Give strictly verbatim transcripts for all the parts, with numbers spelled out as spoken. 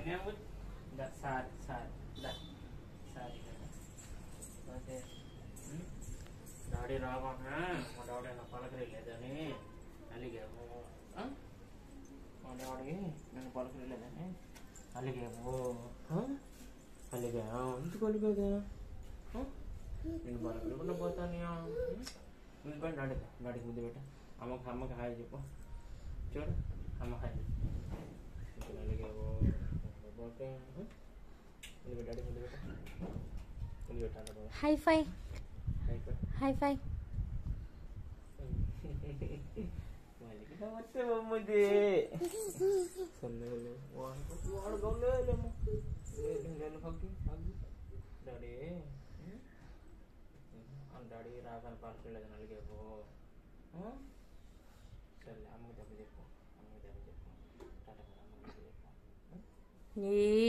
sorry sorry sorry okay daddy రావానా మా daddy నా పలకలేదని అలిగేమో మా డాడీ నన్ను పలకలేదని అలిగేమో అలిగా ఎందుకు అలిగేదా నేను పలకలేకుండా పోతాను ముందు పని డాడీ డాడీకి ముందు పెట్ట అమ్మకి అమ్మకి హాయ్ చెప్పు చూడు అమ్మ హాయ్ అలిగేవో పోతే ముందు పెట్ట డాడీ ముందు పెట్ట ముందు పెట్టాలి హై ఫై హై ఫై ಮತ್ತೆ ಬೊಮ್ಮದೆ ಸೊನ್ನೆಲೆ ವಾಡು ವಾಡು ಗೌಲೇಲೇಮೋ నేను హగ్గి హగ్గి డాడీ డాడీ రాగానే పలకలేదని అలిగేపో సరే అమ్మకి దెబ్బ చెప్పు అమ్మకి దెబ్బ చెప్పు టాటా అమ్మకి చెప్పు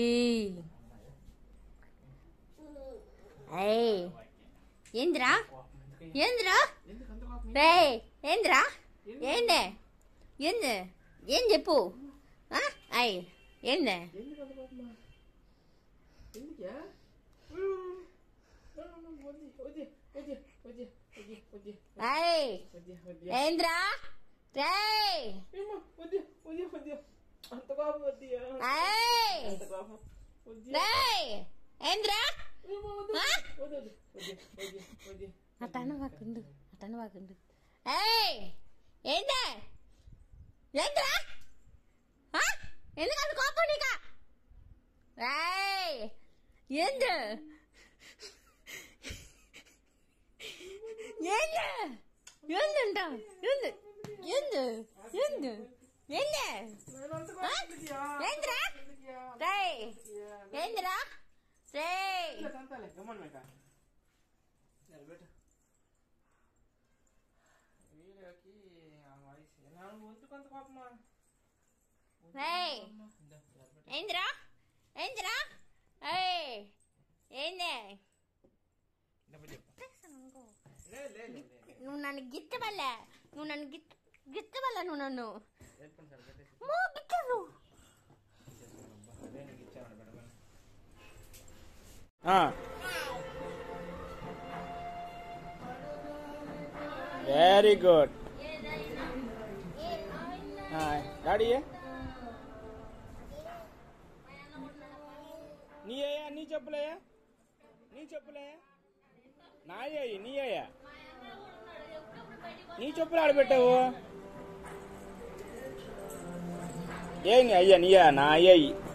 ఏంద్రా ఏంద్రా రే ఏంద్రా ఏందే ఏంది ఏం చెప్పు అయ్ ఏందే ఏంద్రా రే ఏంద్రా అటను వాకుండు అటను వాకుండు ఏయ్ ఏందే ఏంద్రా ఎందుకంత కోపం నీక ఏంది ఏంది ఏందంట ఏంది ఏంది ఏంది ఏంది ఏంద్రా రే ఏంద్రా రే ఏంద్రా ఏంద్రా ఏందే నువ్వు నన్ను గిట్టవల్ల నువ్వు నన్ను గిట్ గిట్టవల్ల నువ్వు నన్ను గిట్టాను వెరీ గుడ్ డాడీ నీ అయ్యా నీ చెప్పులయ్యా నీ చెప్పులయ్యా నాయ్యా నీ అయ్యా నీ చెప్పులు ఆడబెట్టావు ఏ నీ అయ్యా నీయా నా అయ్యాయి